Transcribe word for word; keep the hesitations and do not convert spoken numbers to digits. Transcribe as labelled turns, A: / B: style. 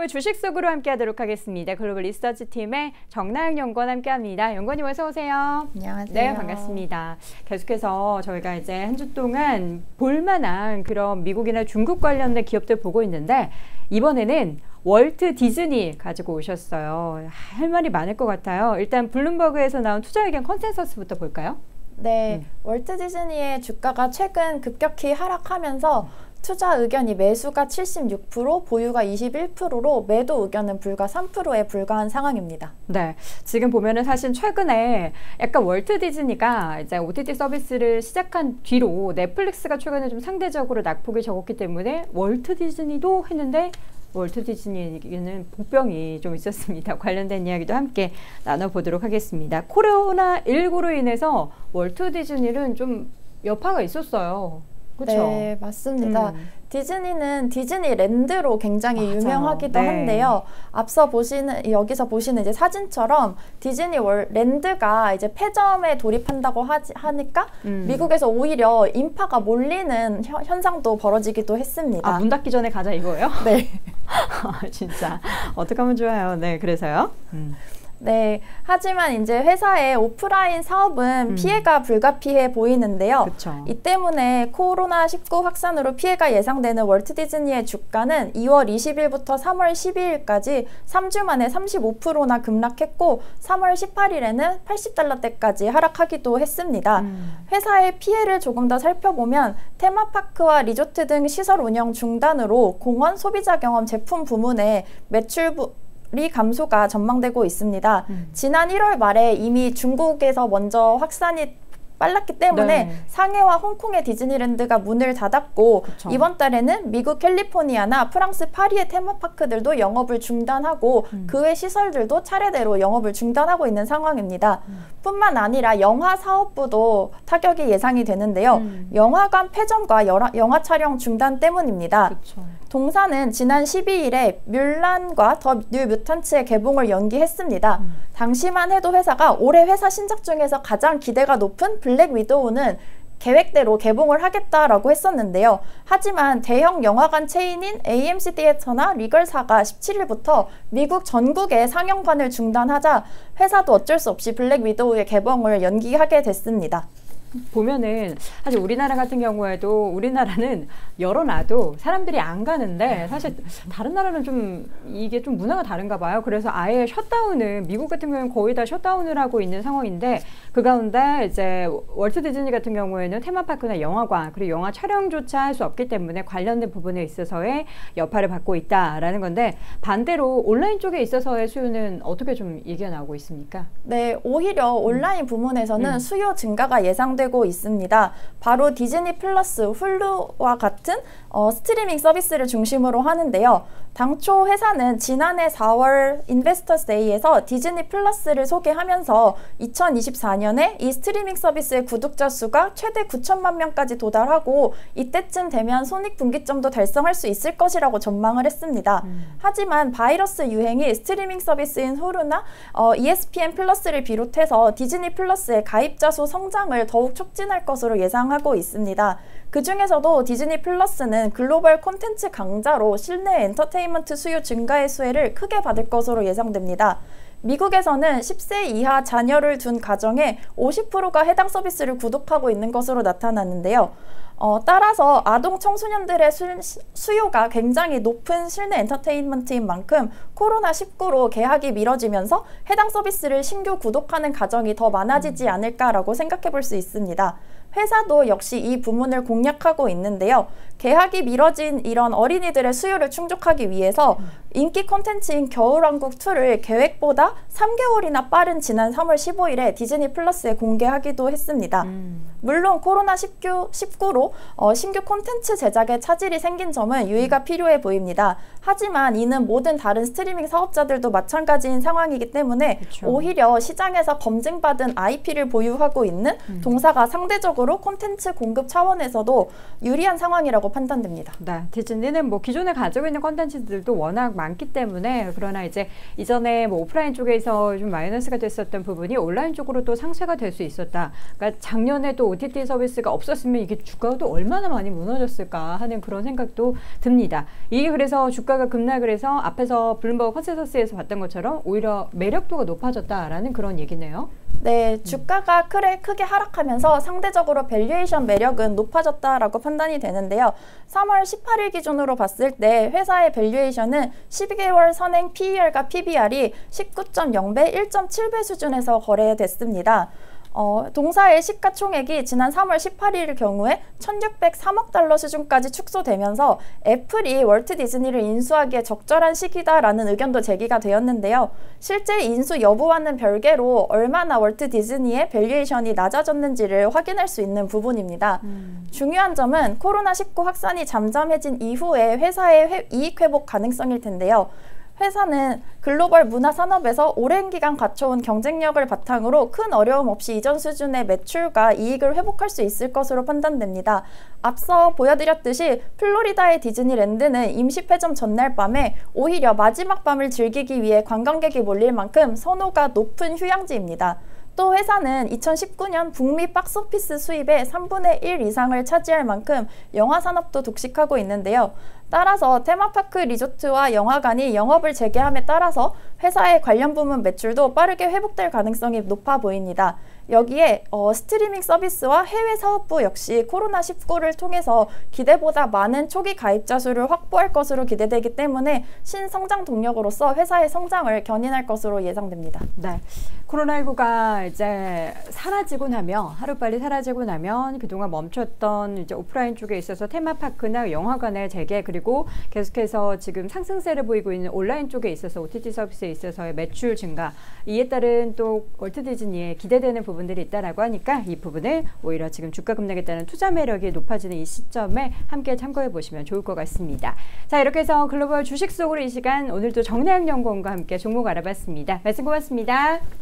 A: 오늘 주식 속으로 함께하도록 하겠습니다. 글로벌 리서치 팀의 정나영 연구원 함께합니다. 연구원님 어서 오세요.
B: 안녕하세요.
A: 네, 반갑습니다. 계속해서 저희가 이제 한 주 동안 볼만한 그런 미국이나 중국 관련된 기업들 보고 있는데 이번에는 월트 디즈니 가지고 오셨어요. 할 말이 많을 것 같아요. 일단 블룸버그에서 나온 투자 의견 컨센서스부터 볼까요?
B: 네,
A: 음.
B: 월트 디즈니의 주가가 최근 급격히 하락하면서 투자 의견이 매수가 칠십육 퍼센트, 보유가 이십일 퍼센트로 매도 의견은 불과 삼 퍼센트에 불과한 상황입니다.
A: 네, 지금 보면은 사실 최근에 약간 월트 디즈니가 이제 오티티 서비스를 시작한 뒤로 넷플릭스가 최근에 좀 상대적으로 낙폭이 적었기 때문에 월트 디즈니도 했는데 월트 디즈니에게는 복병이 좀 있었습니다. 관련된 이야기도 함께 나눠보도록 하겠습니다. 코로나 십구로 인해서 월트 디즈니는 좀 여파가 있었어요. 그렇죠?
B: 네, 맞습니다.
A: 음.
B: 디즈니는 디즈니랜드로 굉장히
A: 맞아요.
B: 유명하기도
A: 네.
B: 한데요. 앞서 보시는 여기서 보시는 이제 사진처럼 디즈니 월랜드가 이제 폐점에 돌입한다고 하지, 하니까
A: 음.
B: 미국에서 오히려 인파가 몰리는 현, 현상도 벌어지기도 했습니다.
A: 아, 문 닫기 전에 가자 이거예요?
B: 네.
A: 진짜 어떻게 하면 좋아요. 네, 그래서요. 음.
B: 네, 하지만 이제 회사의 오프라인 사업은
A: 음.
B: 피해가 불가피해 보이는데요.
A: 그쵸.
B: 이 때문에 코로나 십구 확산으로 피해가 예상되는 월트 디즈니의 주가는 이월 이십일부터 삼월 십이일까지 삼 주 만에 삼십오 퍼센트나 급락했고 삼월 십팔일에는 팔십 달러대까지 하락하기도 했습니다. 음. 회사의 피해를 조금 더 살펴보면 테마파크와 리조트 등 시설 운영 중단으로 공원 소비자 경험 제품 부문의 매출 부 리 감소가 전망되고 있습니다. 음. 지난 일월 말에 이미 중국에서 먼저 확산이 빨랐기 때문에
A: 네.
B: 상해와 홍콩의 디즈니랜드가 문을 닫았고 그쵸. 이번 달에는 미국 캘리포니아나 프랑스 파리의 테마파크들도 영업을 중단하고 음. 그 외 시설들도 차례대로 영업을 중단하고 있는 상황입니다. 음. 뿐만 아니라 영화 사업부도 타격이 예상이 되는데요. 음. 영화관 폐점과 영화, 영화 촬영 중단 때문입니다. 그쵸. 동사는 지난 십이일에 뮬란과 더 뉴 뮤턴츠의 개봉을 연기했습니다. 음. 당시만 해도 회사가 올해 회사 신작 중에서 가장 기대가 높은 블랙 위도우는 계획대로 개봉을 하겠다라고 했었는데요. 하지만 대형 영화관 체인인 에이엠씨 티에터나 리걸사가 십칠일부터 미국 전국의 상영관을 중단하자 회사도 어쩔 수 없이 블랙 위도우의 개봉을 연기하게 됐습니다.
A: 보면은 사실 우리나라 같은 경우에도 우리나라는 열어놔도 사람들이 안 가는데 사실 다른 나라는 좀 이게 좀 문화가 다른가 봐요. 그래서 아예 셧다운을 미국 같은 경우는 거의 다 셧다운을 하고 있는 상황인데 그 가운데 이제 월트 디즈니 같은 경우에는 테마파크나 영화관 그리고 영화 촬영조차 할 수 없기 때문에 관련된 부분에 있어서의 여파를 받고 있다라는 건데 반대로 온라인 쪽에 있어서의 수요는 어떻게 좀 얘기가 나오고 있습니까?
B: 네, 오히려 온라인 부문에서는 음. 수요 증가가 예상됩니다. 되고 있습니다. 바로 디즈니 플러스, 훌루와 같은 어, 스트리밍 서비스를 중심으로 하는데요. 당초 회사는 지난해 사월 인베스터스 데이에서 디즈니 플러스를 소개하면서 이천이십사년에 이 스트리밍 서비스의 구독자 수가 최대 구천만 명까지 도달하고 이때쯤 되면 손익분기점도 달성할 수 있을 것이라고 전망을 했습니다. 음. 하지만 바이러스 유행이 스트리밍 서비스인 훌루나 어, 이에스피엔 플러스를 비롯해서 디즈니 플러스의 가입자 수 성장을 더욱 촉진할 것으로 예상하고 있습니다. 그 중에서도 디즈니 플러스는 글로벌 콘텐츠 강자로 실내 엔터테인먼트 수요 증가의 수혜를 크게 받을 것으로 예상됩니다. 미국에서는 십 세 이하 자녀를 둔 가정의 오십 퍼센트가 해당 서비스를 구독하고 있는 것으로 나타났는데요. 어, 따라서 아동 청소년들의 수, 수요가 굉장히 높은 실내 엔터테인먼트인 만큼 코로나 십구로 개학이 미뤄지면서 해당 서비스를 신규 구독하는 가정이 더 많아지지 않을까라고 생각해 볼 수 있습니다. 회사도 역시 이 부문을 공략하고 있는데요. 개학이 미뤄진 이런 어린이들의 수요를 충족하기 위해서 인기 콘텐츠인 겨울왕국이를 계획보다 삼 개월이나 빠른 지난 삼월 십오일에 디즈니 플러스에 공개하기도 했습니다. 음. 물론 코로나 십구로 어, 신규 콘텐츠 제작에 차질이 생긴 점은 유의가 필요해 보입니다. 하지만 이는 모든 다른 스트리밍 사업자들도 마찬가지인 상황이기 때문에 그쵸. 오히려 시장에서 검증받은 아이피를 보유하고 있는 음. 동사가 상대적으로 콘텐츠 공급 차원에서도 유리한 상황이라고 판단됩니다.
A: 네, 디즈니는 뭐 기존에 가지고 있는 콘텐츠들도 워낙 많기 때문에 그러나 이제 이전에 뭐 오프라인 쪽에서 좀 마이너스가 됐었던 부분이 온라인 쪽으로 또 상쇄가 될 수 있었다. 그러니까 작년에 또 오티티 서비스가 없었으면 이게 주가가 주가가 또 얼마나 많이 무너졌을까 하는 그런 생각도 듭니다. 이게 그래서 주가가 급락을 해서 앞에서 블룸버그 컨센서스에서 봤던 것처럼 오히려 매력도가 높아졌다라는 그런 얘기네요.
B: 네, 주가가 크게, 크게 하락하면서 상대적으로 밸류에이션 매력은 높아졌다라고 판단이 되는데요. 삼월 십팔일 기준으로 봤을 때 회사의 밸류에이션은 십이 개월 선행 피이알과 피비알이 십구 점 영 배, 일 점 칠 배 수준에서 거래됐습니다. 어, 동사의 시가총액이 지난 삼월 십팔일 경우에 천육백삼억 달러 수준까지 축소되면서 애플이 월트 디즈니를 인수하기에 적절한 시기다라는 의견도 제기가 되었는데요. 실제 인수 여부와는 별개로 얼마나 월트 디즈니의 밸류에이션이 낮아졌는지를 확인할 수 있는 부분입니다. 음. 중요한 점은 코로나 십구 확산이 잠잠해진 이후에 회사의 회, 이익 회복 가능성일 텐데요. 회사는 글로벌 문화 산업에서 오랜 기간 갖춰온 경쟁력을 바탕으로 큰 어려움 없이 이전 수준의 매출과 이익을 회복할 수 있을 것으로 판단됩니다. 앞서 보여드렸듯이 플로리다의 디즈니랜드는 임시 폐점 전날 밤에 오히려 마지막 밤을 즐기기 위해 관광객이 몰릴 만큼 선호가 높은 휴양지입니다. 또 회사는 이천십구 년 북미 박스오피스 수입의 삼분의 일 이상을 차지할 만큼 영화 산업도 독식하고 있는데요. 따라서 테마파크 리조트와 영화관이 영업을 재개함에 따라서 회사의 관련 부문 매출도 빠르게 회복될 가능성이 높아 보입니다. 여기에 어, 스트리밍 서비스와 해외 사업부 역시 코로나 십구를 통해서 기대보다 많은 초기 가입자 수를 확보할 것으로 기대되기 때문에 신성장 동력으로서 회사의 성장을 견인할 것으로 예상됩니다.
A: 네, 코로나십구가 이제 사라지고 나면 하루빨리 사라지고 나면 그동안 멈췄던 이제 오프라인 쪽에 있어서 테마파크나 영화관의 재개 그리고 계속해서 지금 상승세를 보이고 있는 온라인 쪽에 있어서 오티티 서비스에 있어서의 매출 증가 이에 따른 또 월트 디즈니에 기대되는 부분들이 있다라고 하니까 이 부분을 오히려 지금 주가 급락에 따른 투자 매력이 높아지는 이 시점에 함께 참고해 보시면 좋을 것 같습니다. 자, 이렇게 해서 글로벌 주식 속으로 이 시간 오늘도 정래양 연구원과 함께 종목 알아봤습니다. 말씀 고맙습니다.